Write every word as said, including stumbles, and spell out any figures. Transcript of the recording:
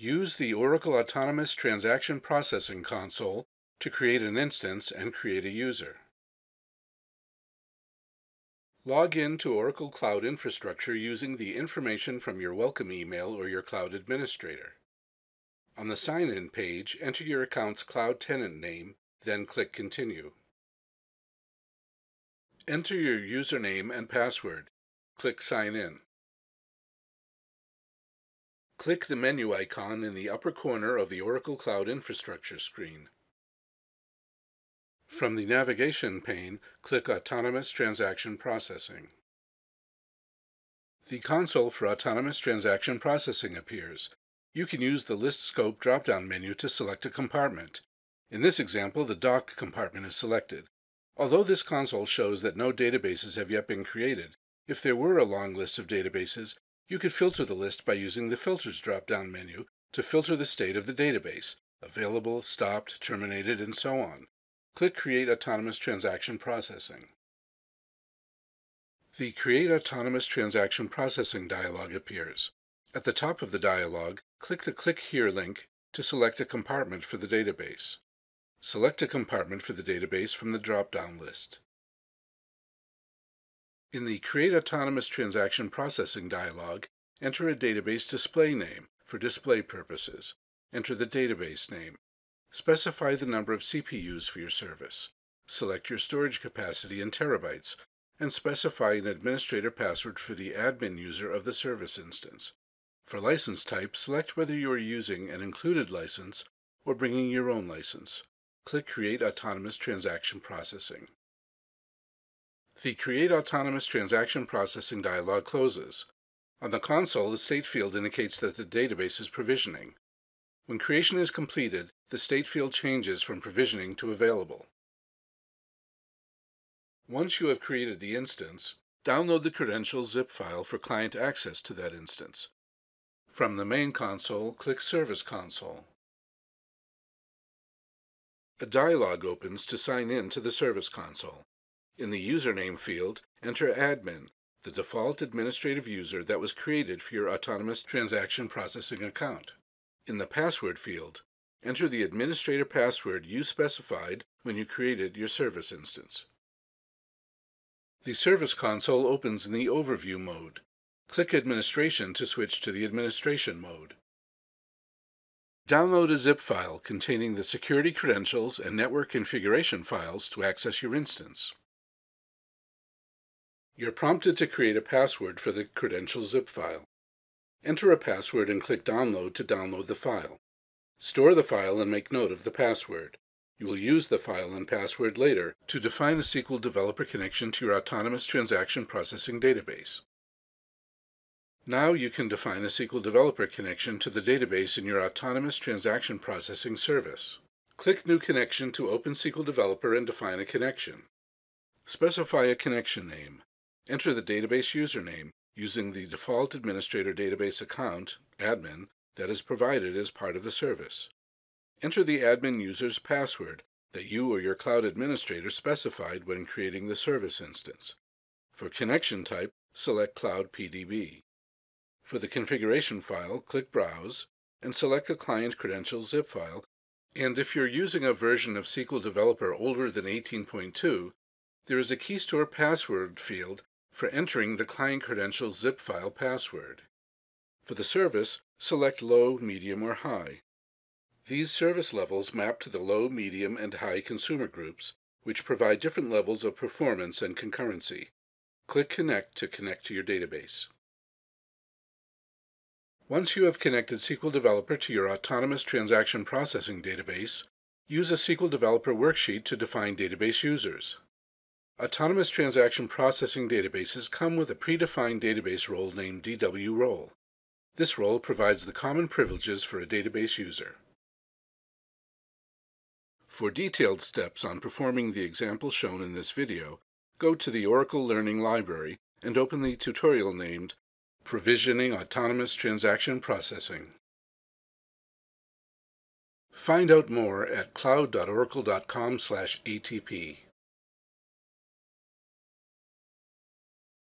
Use the Oracle Autonomous Transaction Processing console to create an instance and create a user. Log in to Oracle Cloud Infrastructure using the information from your welcome email or your cloud administrator. On the sign-in page, enter your account's cloud tenant name, then click Continue. Enter your username and password. Click Sign In. Click the menu icon in the upper corner of the Oracle Cloud Infrastructure screen. From the navigation pane, click Autonomous Transaction Processing. The console for Autonomous Transaction Processing appears. You can use the List Scope drop-down menu to select a compartment. In this example, the doc compartment is selected. Although this console shows that no databases have yet been created, if there were a long list of databases, you could filter the list by using the Filters drop-down menu to filter the state of the database, available, stopped, terminated, and so on. Click Create Autonomous Transaction Processing. The Create Autonomous Transaction Processing dialog appears. At the top of the dialog, click the Click Here link to select a compartment for the database. Select a compartment for the database from the drop-down list. In the Create Autonomous Transaction Processing dialog, enter a database display name for display purposes. Enter the database name. Specify the number of C P Us for your service. Select your storage capacity in terabytes, and specify an administrator password for the admin user of the service instance. For license type, select whether you are using an included license or bringing your own license. Click Create Autonomous Transaction Processing. The Create Autonomous Transaction Processing dialog closes. On the console, the state field indicates that the database is provisioning. When creation is completed, the state field changes from provisioning to available. Once you have created the instance, download the credentials zip file for client access to that instance. From the main console, click Service Console. A dialog opens to sign in to the Service Console. In the username field, enter admin, the default administrative user that was created for your Autonomous Transaction Processing account. In the password field, enter the administrator password you specified when you created your service instance. The Service Console opens in the Overview mode. Click Administration to switch to the Administration mode. Download a zip file containing the security credentials and network configuration files to access your instance. You're prompted to create a password for the credentials zip file. Enter a password and click Download to download the file. Store the file and make note of the password. You will use the file and password later to define a S Q L developer connection to your Autonomous Transaction Processing database. Now you can define a S Q L developer connection to the database in your Autonomous Transaction Processing service. Click New Connection to open S Q L Developer and define a connection. Specify a connection name. Enter the database username using the default administrator database account, admin, that is provided as part of the service. Enter the admin user's password that you or your cloud administrator specified when creating the service instance. For connection type, select Cloud P D B. For the configuration file, click Browse and select the client credentials zip file, and if you're using a version of S Q L Developer older than eighteen point two, there is a KeyStore password field for entering the client credentials zip file password. For the service, select Low, Medium, or High. These service levels map to the low, medium, and high consumer groups, which provide different levels of performance and concurrency. Click Connect to connect to your database. Once you have connected S Q L Developer to your Autonomous Transaction Processing database, use a S Q L Developer worksheet to define database users. Autonomous Transaction Processing databases come with a predefined database role named D W role. This role provides the common privileges for a database user. For detailed steps on performing the example shown in this video, go to the Oracle Learning Library and open the tutorial named Provisioning Autonomous Transaction Processing. Find out more at cloud dot oracle dot com slash A T P.